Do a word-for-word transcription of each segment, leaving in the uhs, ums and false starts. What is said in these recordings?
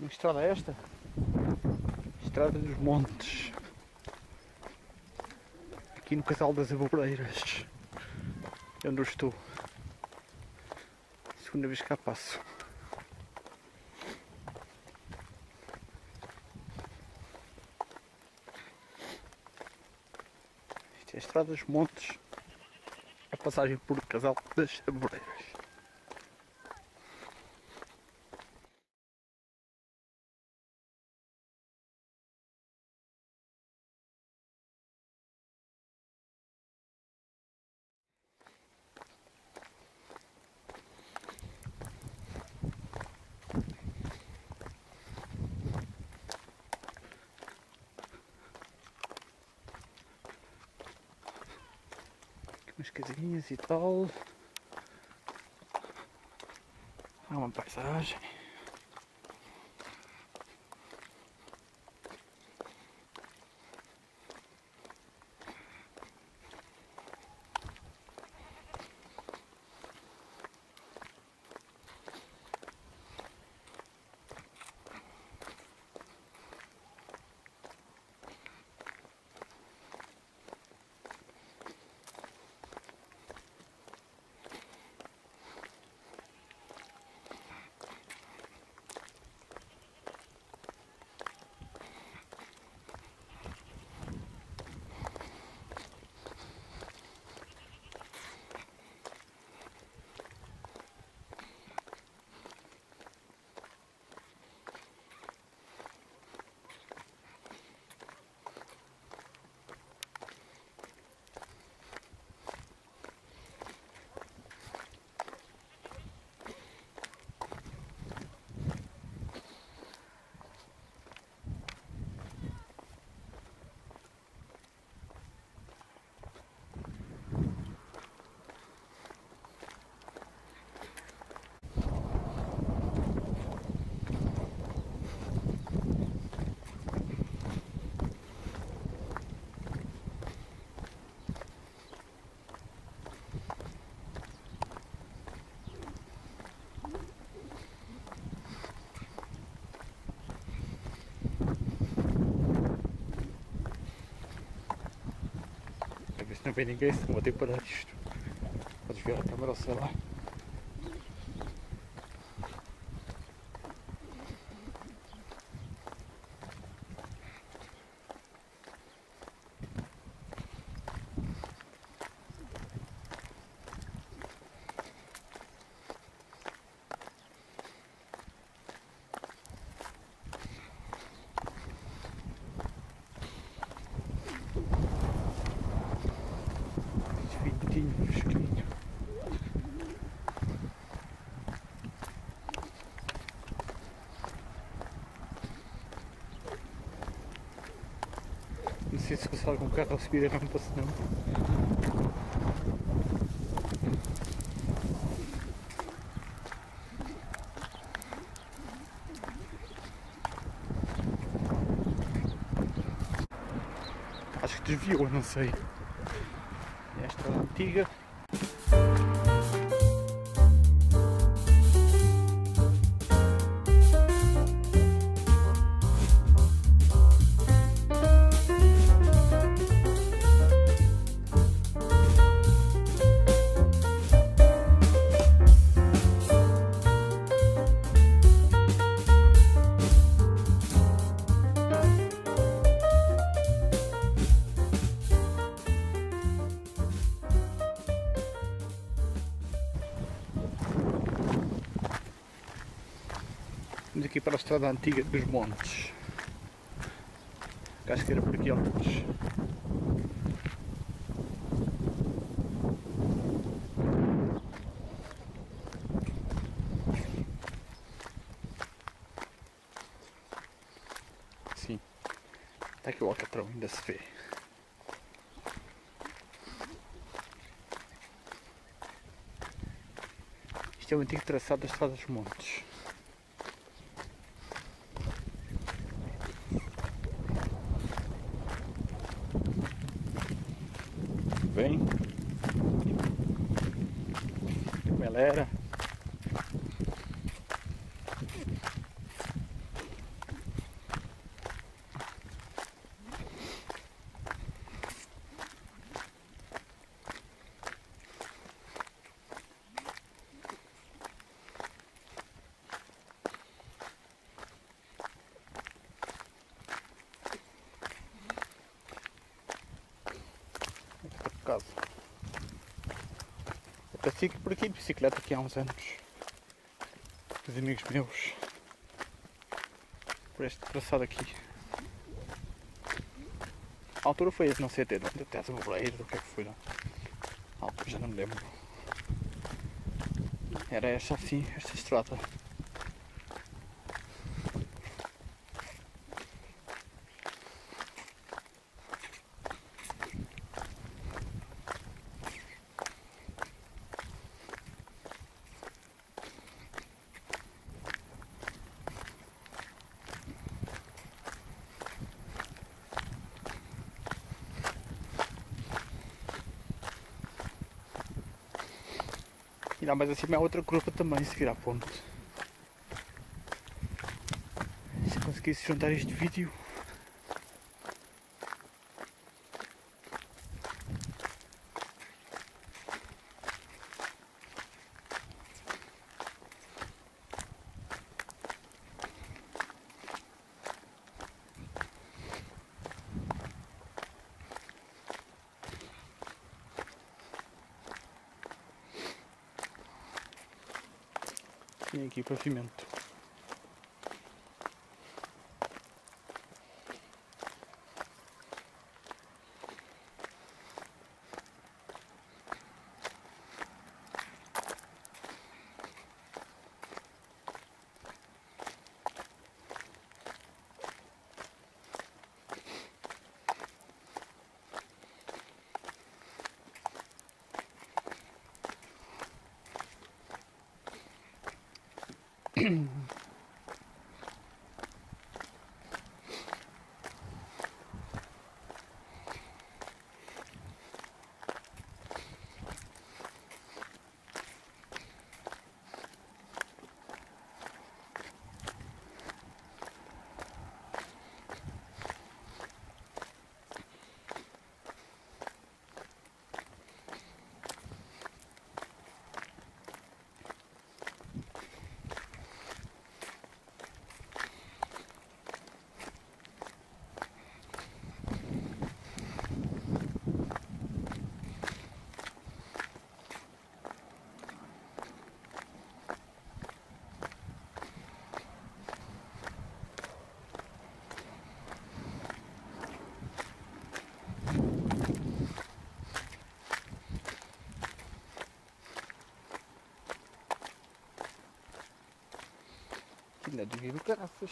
Uma estrada esta? Estrada dos Montes. Aqui no Casal das Aboboreiras. É onde eu estou. Segunda vez que cá passo. Isto é a Estrada dos Montes. A passagem por Casal das Aboboreiras. Umas casinhas e tal. Há uma paisagem. Não vem ninguém, se não vou ter que parar isto. Podes ver a câmera ou sei lá. Fresquinho. Não sei se passar com o carro a subir a rampa, se não. Acho que desviou, não sei. Esta é antiga. Vamos aqui para a estrada antiga dos Montes. Acho que era por aqui antes. Sim. Está aqui o Alcatrão, ainda se vê. Isto é o antigo traçado da estrada dos Montes. Bem, como ela era. acaso. Eu passei por aqui de bicicleta aqui há uns anos. Com os amigos meus. Por este traçado aqui. A altura foi, não sei até de onde, até as Amoreiras, o que é que foi lá. A altura já não me lembro. Era esta assim, esta estrada. E lá mais acima há outra curva também, se virar ponto. Se conseguisse juntar este vídeo. Tem aqui pavimento. Ainda devia do caraças.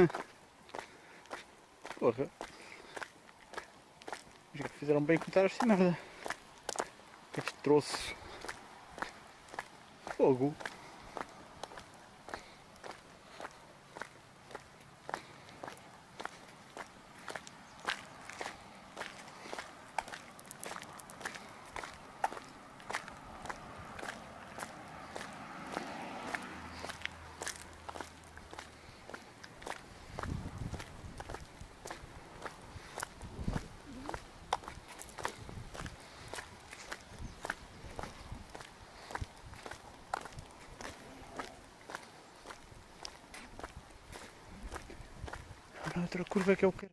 Porra. Os gajos fizeram bem contar esta merda. Este troço. Fogo. Outra curva que eu quero.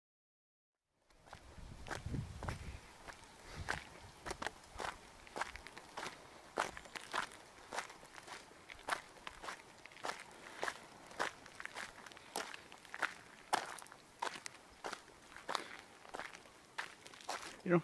Viram?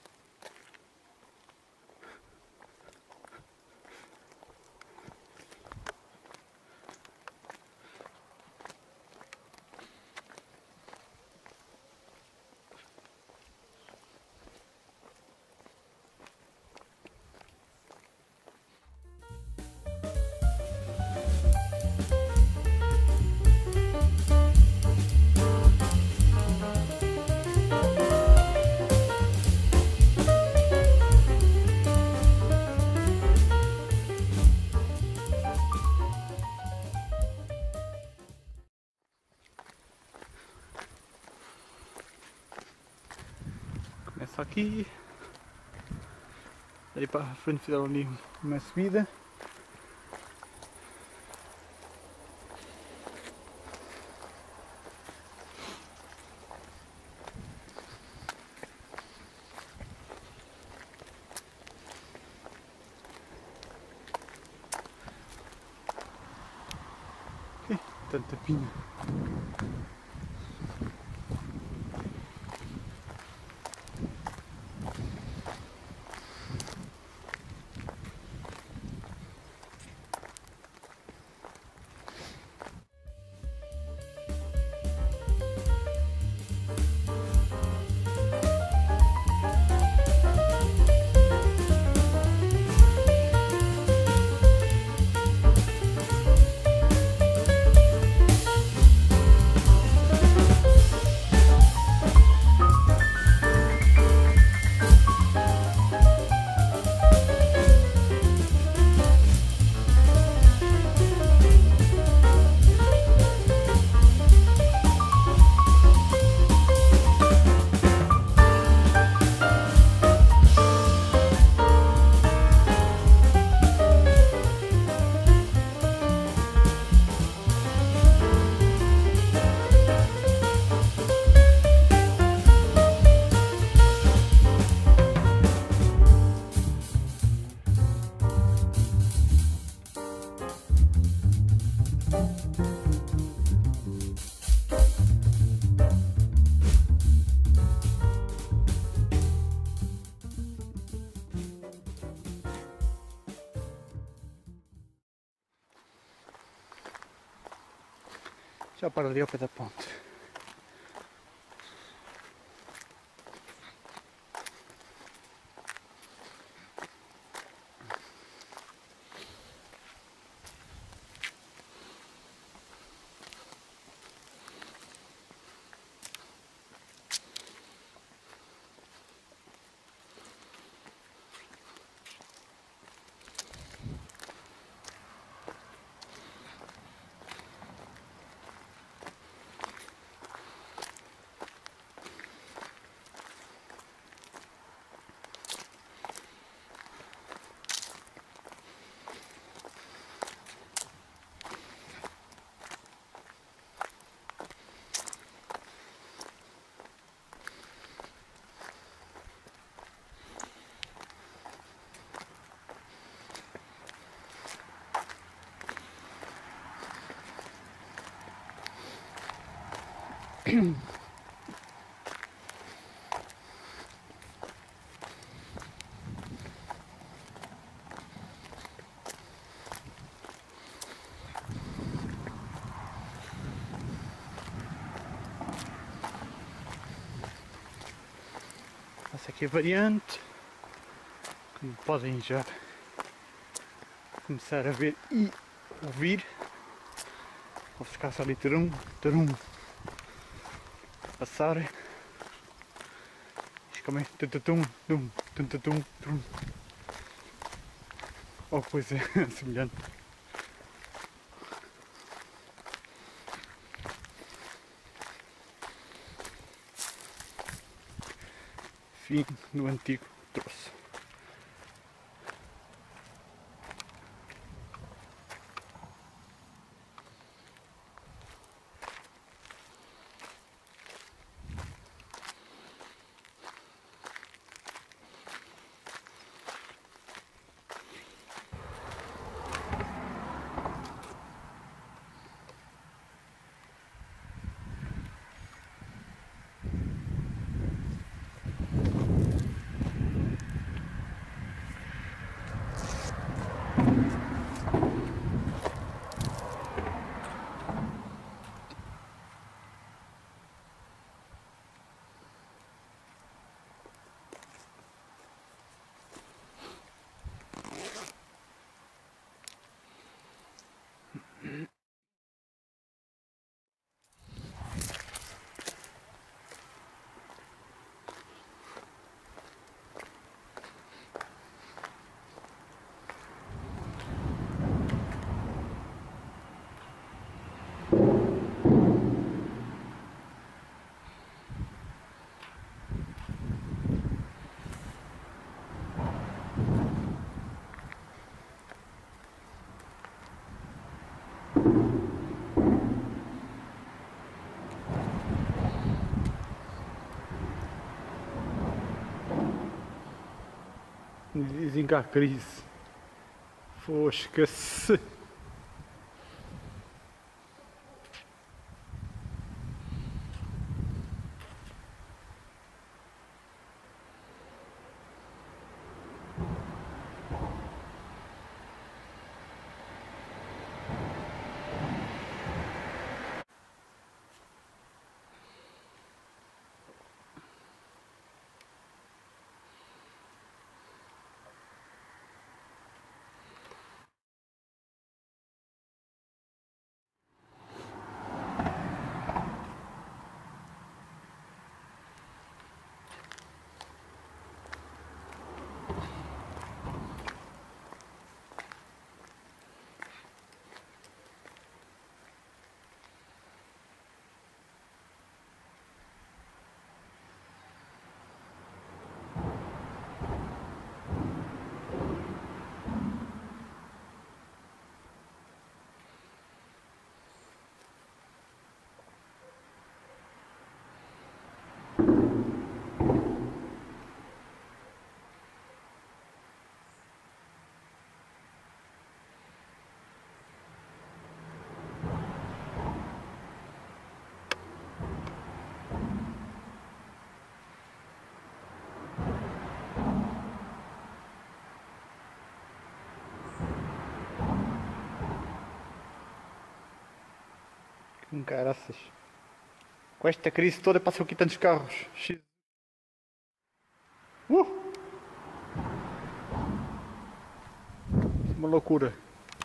Começa aqui. Daí para a frente fizeram ali uma subida. tanta pinha. Já para ali ao pé da ponte. Essa aqui é a variante, como podem já começar a ver e ouvir. Vou ficar só ali ter um, ter um passar. Também tatatum, tum, tatatum, tum. Ou coisa semelhante. Fim do antigo troço. Dizem que há crise. Fosca-se. Com caraças. Com esta crise toda passou aqui tantos carros. X. Uh! Uma loucura.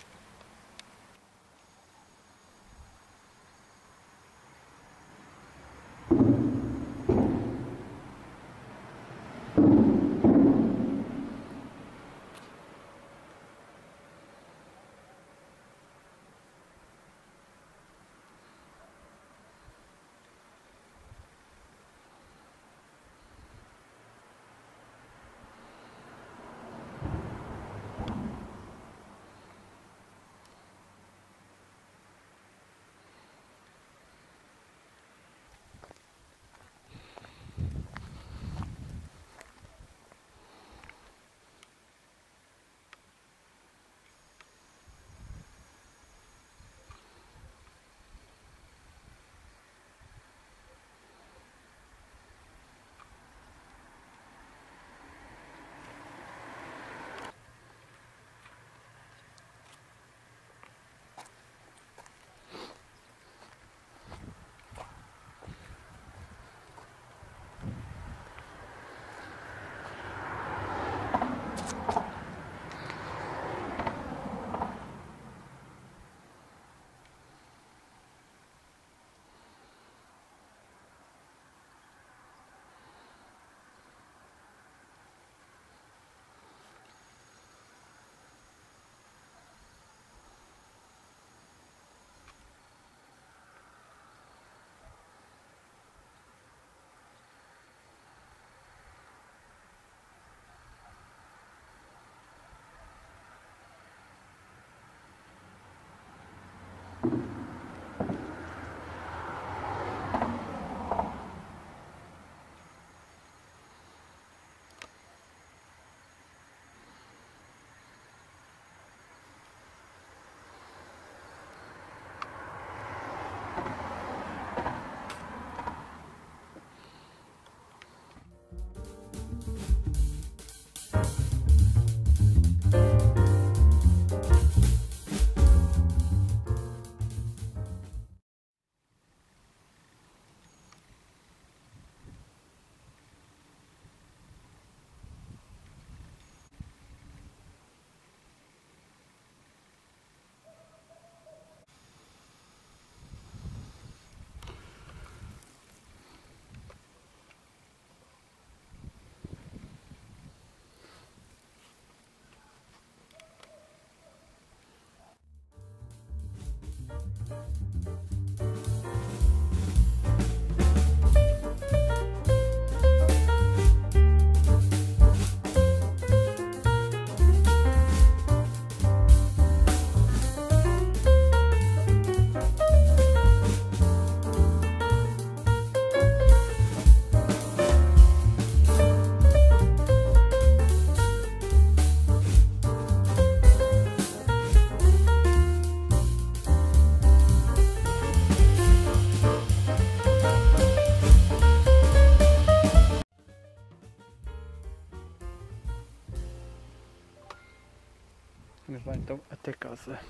Vamos lá então até casa.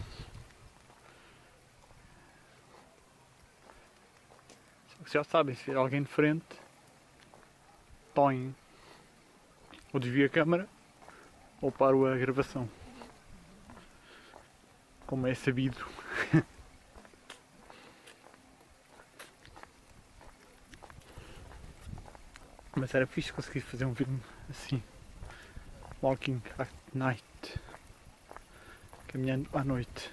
Só que já sabem, se vir alguém de frente, põem ou desvio a câmera ou paro a gravação. Como é sabido. Mas era fixe conseguir fazer um filme assim. Walking at night. Caminhando à noite.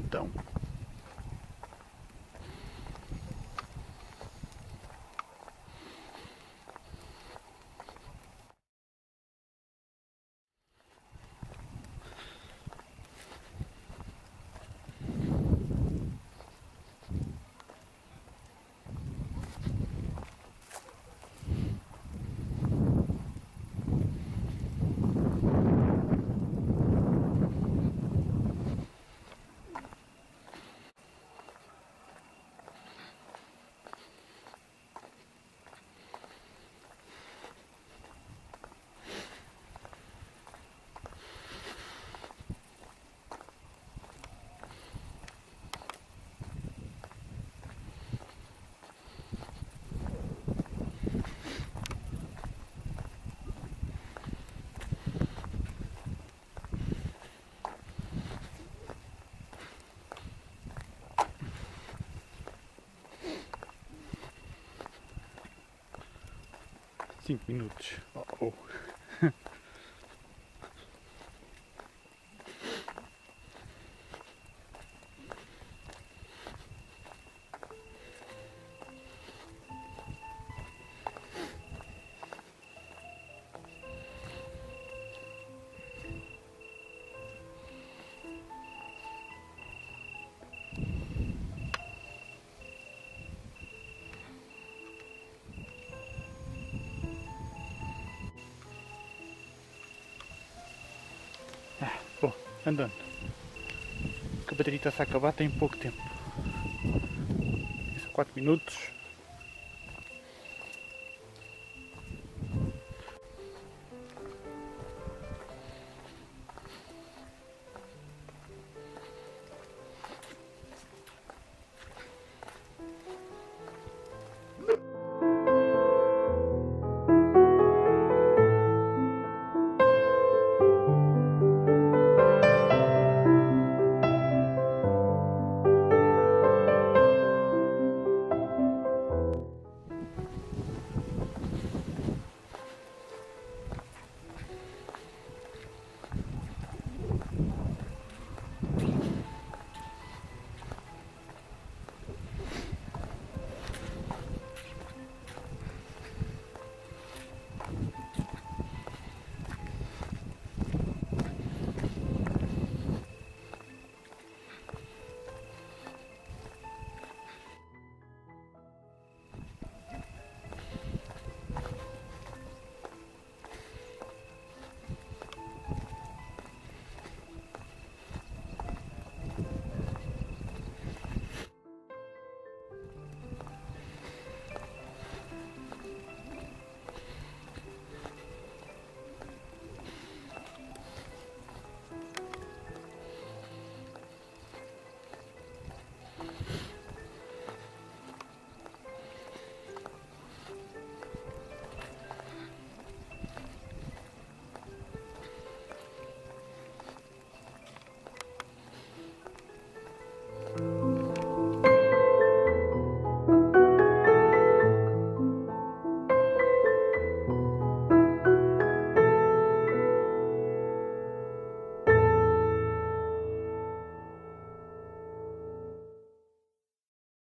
então. Cinco minutos. Oh, oh. Ah, bom, andando. Que a bateria está-se a acabar, tem pouco tempo. São quatro minutos.